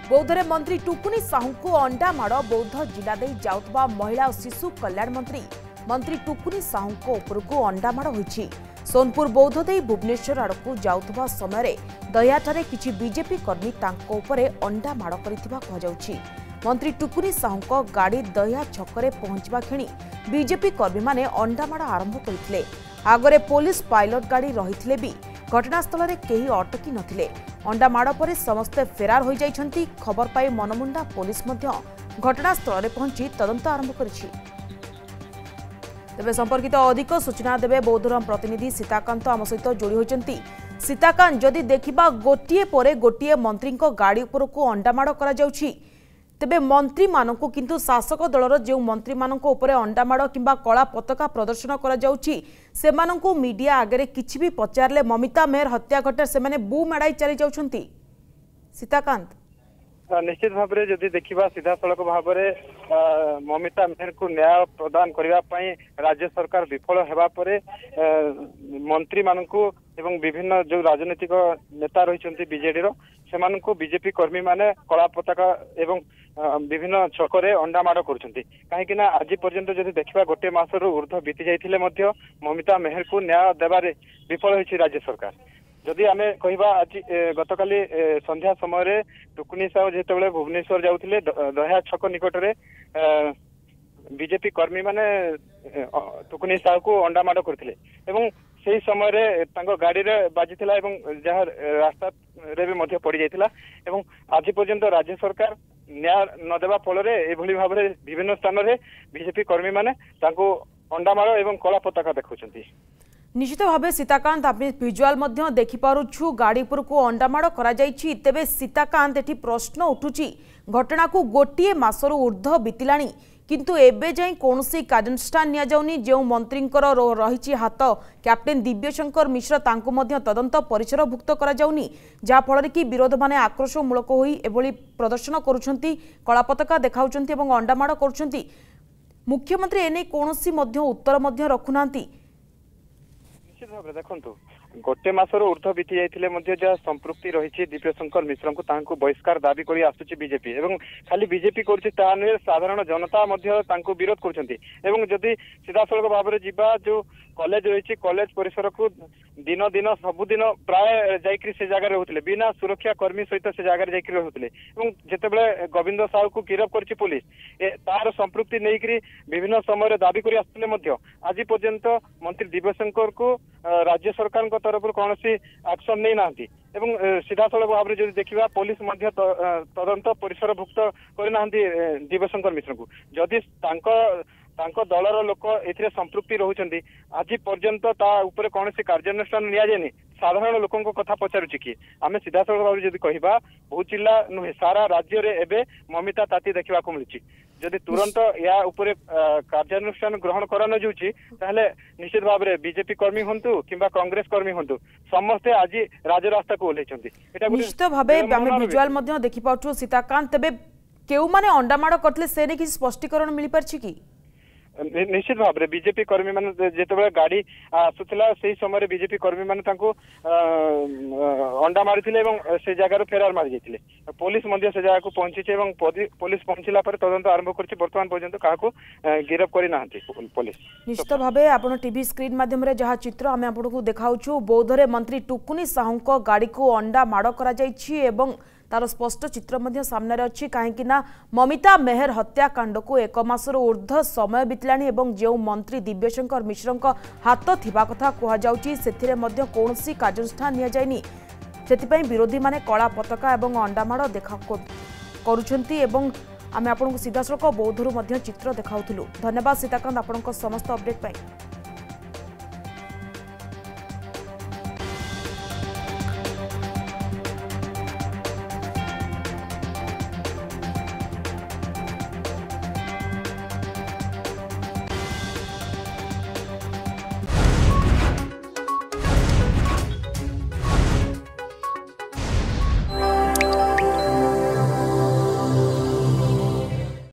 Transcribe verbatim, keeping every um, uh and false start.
बौद्धरे मंत्री टुकुनी साहू को अंडा माड़ बौद्ध जिला दे जाउतबा महिला और शिशु कल्याण मंत्री मंत्री टुकुनी साहू को उपरकू अंडा माड़ होईछि। सोनपुर बौद्ध दे भुवनेश्वर आड़कू जाउतबा समय दयाठारे किछि बीजेपी कर्मी तांको उपरे अंडा माड़ करिथिबा कहाजाउछि। मंत्री टुकुनी साहू को गाड़ी दया छकरे पहुंचवा क्षणी बीजेपी कर्मी माने अंडा माड़ आरंभ करथिले। आगरे पुलिस पायलट गाड़ी रहिथिले भी घटनास्थल में केही अटकी नथिले। अंडा माड़ पर समस्ते फेरार हो जाइछंती। खबर पाई मनमुंडा पुलिस मध्य घटनास्थल में पहुंची तदंत आरंभ करिछि। तेबे संपर्कित अधिक सूचना देबे बौद्धर प्रतिनिधि सीताकांत आम सहित जोड़ी होइछंती। सीताकांत, जदि देखिबा गोटिए परे गोटिए मंत्री गाड़ी उपरकू अंडा माड़ करा जाउछि, तेबे मंत्री मानकू किंतु शासक दलर जो मंत्री मानक उपरे अंडा माड़ किंबा कला पताका प्रदर्शन करा जाउछि, सेमानकू मीडिया आगे किछि भी पचारले ममिता मेहर हत्या घटे से माने बू मेड़ाई चली जाउछंती। सीताकांत, निश्चित भाव में जदि देखा सीधा सड़क भाव में ममिता मेहर को न्याय प्रदान करने राज्य सरकार विफल होगा मंत्री मानक एवं विभिन्न जो राजनीतिक नेता रही बीजेडी से बीजेपी कर्मी माने कला पताका एवं विभिन्न छकरे अंडा माड़ कहीं आज पर्यंत जदि देखा गोटे मासर ऊर्ध्व बीती जाइए ममिता मेहर को न्याय देवारे विफल होइछि राज्य सरकार। जदि आमे कहिबा आज गतकाली संध्या समय टुकुनी साहू जेतेबेले भुवनेश्वर जाउथिले दह्या छक निकटरे बीजेपी कर्मी माने टुकुनी साहू को अंडा माड़ करथिले एवं सेही समय रे तांको गाड़ी रे बाजिथिला एवं जहाँ रास्ता रे भी मध्य पड़ी जाइथिला एवं आज पर्यंत राज्य सरकार न्याय न देबा फल रे एभली भाव रे विभिन्न स्थान रे बीजेपी कर्मी माने तांको अंडा माड़ एवं कला पताका देखौछंती। निश्चित भाव सीताकांत आप विजुआल देखिपुछु गाड़ी पर को अंडामाड़ कराई। तेबे सीताकांत एटी प्रश्न उठुची घटना को गोटे मासर ऊर्ध्व बीतला किंतु एबे जाई कौनसी कार्यानुष्ठान निया जाउनी। जो मंत्री रही हाथ कैप्टेन दिव्यशंकर मिश्र तांको मध्य तदंत परिसरभुक्त करा जाउनी, जहा फल कि विरोध माने आक्रोशमूलक होई एभली प्रदर्शन करुछंती, कला पताका देखाउछंती एवं अंडामाड़ करुछंती। मुख्यमंत्री एने कौनसी मध्य उत्तर मध्य रखुनांती। देखो गोटे मासर ऊर्ध्व बीती जाइए जहाँ संपृक्ति रही दिव्यशंकर मिश्र को बहिष्कार दाबी कर आसुची बीजेपी एवं खाली बीजेपी करुच्चे नुहे साधारण जनता विरोध कर जदि सीधा सड़क भाव में जीवा जो कॉलेज रही कॉलेज परिसर को दिन दिन सबुदिन प्राय जाकि से जगह रोते बिना सुरक्षा कर्मी सहित से जगह जाकि रोते जितेबले गोविंद साहू को गिरफ कर पुलिस तार संपृक्ति नहीं विभिन्न समय दाबी कर आसुले आज पर्यंत मंत्री दिव्यशंकर को राज्य सरकार तरफ कौन एक्शन नहीं ना एवं सीधा सड़क भाव में जब देखा पुलिस तदंत परिसरभुक्त करना दिव्यशंकर मिश्र को जदि तांको दलर लोक ए संपृक्ति रोचंती आज पर्यंत ताऊपर कौन कार्यानुष्ठान नि साधारण लोकों कथा पचारुची कि आम सीधा सड़क भाव जब कह बहुत जिला नुहे सारा राज्य रे एबे ममिता ताती देखा मिली जदि तुरंत या उपरे कार्यानुष्ठान ग्रहण करा न जाउची ताहले निश्चित भाव में बीजेपी कर्मी हंतु किंबा कांग्रेस कर्मी हंतु समस्ते आज राजरास्ता को ओल्लैछंती। निश्चित भाव आम विजुआल मध्य देखि पाउछु सीताकांत, तेबे केउ माने अंडामाड़ करथले से ने कि स्पष्टीकरण मिली परछि कि निश्चित भाव में बीजेपी कर्मी मान जिते गाड़ी आसुला से समय बीजेपी कर्मी मान अंडा मारी से जगार फेरार मारी जाते पुलिस से जगह को पहुंची पुलिस पहुंचला तदंत आरंभ कर बर्तमान पर्यंत क्या गिरफ करना पुलिस। निश्चित भाव आप टीवी स्क्रीन माध्यम जहाँ चित्र आम आपको देखाऊँ बौद्धरे मंत्री टुकुनी साहू गाड़ी को अंडा माड़ कर तार स्पष्ट चित्र सामने अच्छी कहीं ममिता मेहर हत्याकांड को एक मासर ऊर्ध्व समय बीतला जो मंत्री दिव्यशंकर मिश्र हाथ थिबा कथा कहुच्छी से कौनसी कार्यानुष्ठान नि जाइनी से विरोधी माने कला पताका एवं अंडामाड़ देखा करुछंती एवं आम आपको सीधासख बौद्धरू चित्र देखाउथुलु। धन्यवाद सीताकांत आपन समस्त अपडेट पाई।